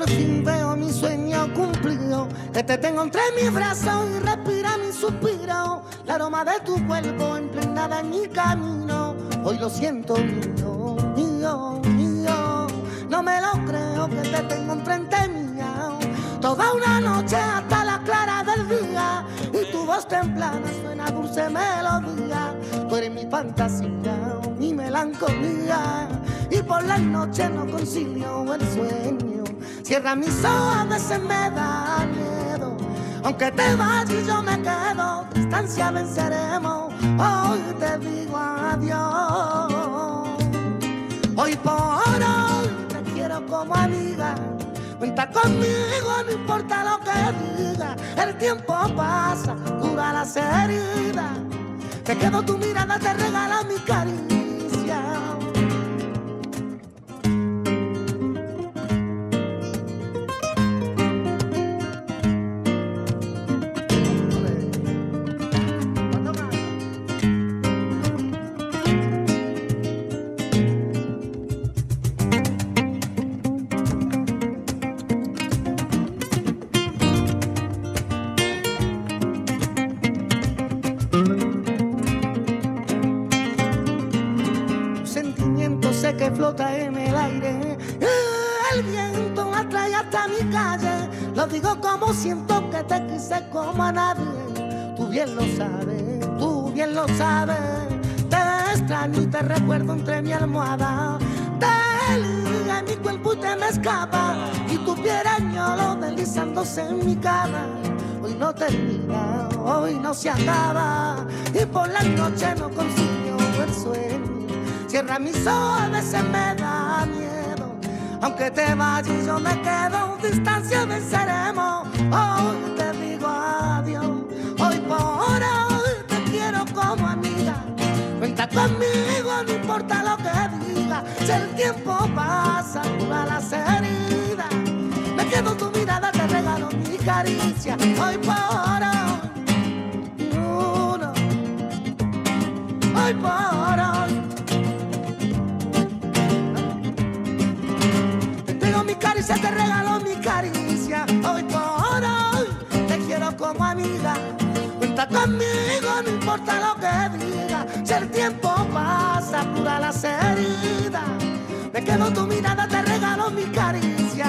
fin veo mi sueño cumplido, que te tengo entre mis brazos y respira mi suspiro, el aroma de tu cuerpo impregnada en mi camino. Hoy lo siento mío, mío, mío, no me lo creo que te tengo enfrente mía. Toda una noche hasta la clara del día y tu voz templada suena dulce melodía. Tú eres mi fantasía, mi melancolía y por las noches no concilio el sueño. Cierra mis ojos, a veces me da miedo. Aunque te vayas y yo me quedo, distancia venceremos. Hoy te digo adiós. Hoy por hoy te quiero como amiga. Cuenta conmigo, no importa lo que diga. El tiempo pasa, cura las heridas. Te quedo tu mirada, te regala mi caricia. Que flota en el aire, el viento la trae hasta mi calle. Lo digo como siento que te quise como a nadie. Tú bien lo sabes, tú bien lo sabes. Te extraño y te recuerdo entre mi almohada. Te liga en mi cuerpo y te me escapa. Y tu piel añoro deslizándose en mi cama. Hoy no termina, hoy no se acaba. Y por las noches no consigo el sueño. Cierra mis ojos, a veces me da miedo. Aunque te vayas y yo me quedo, distancia venceremos. Hoy te digo adiós. Hoy por hoy te quiero como amiga. Cuenta conmigo, no importa lo que diga. Si el tiempo pasa, cura las heridas. Me quedo tu mirada, te regalo mi caricia. Hoy por hoy, uno. Hoy por hoy. Caricia, te regalo mi caricia. Hoy por hoy te quiero como amiga. Cuenta conmigo, no importa lo que diga. Si el tiempo pasa, cura las heridas. Me quedo tu mirada, te regalo mi caricia.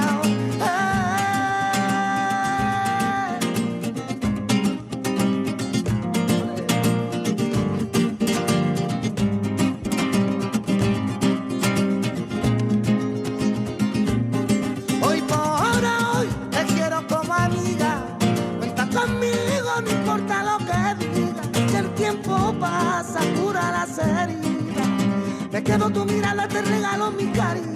No importa lo que diga, si el tiempo pasa, cura las heridas. Me quedo tu mirada, te regalo mi cariño.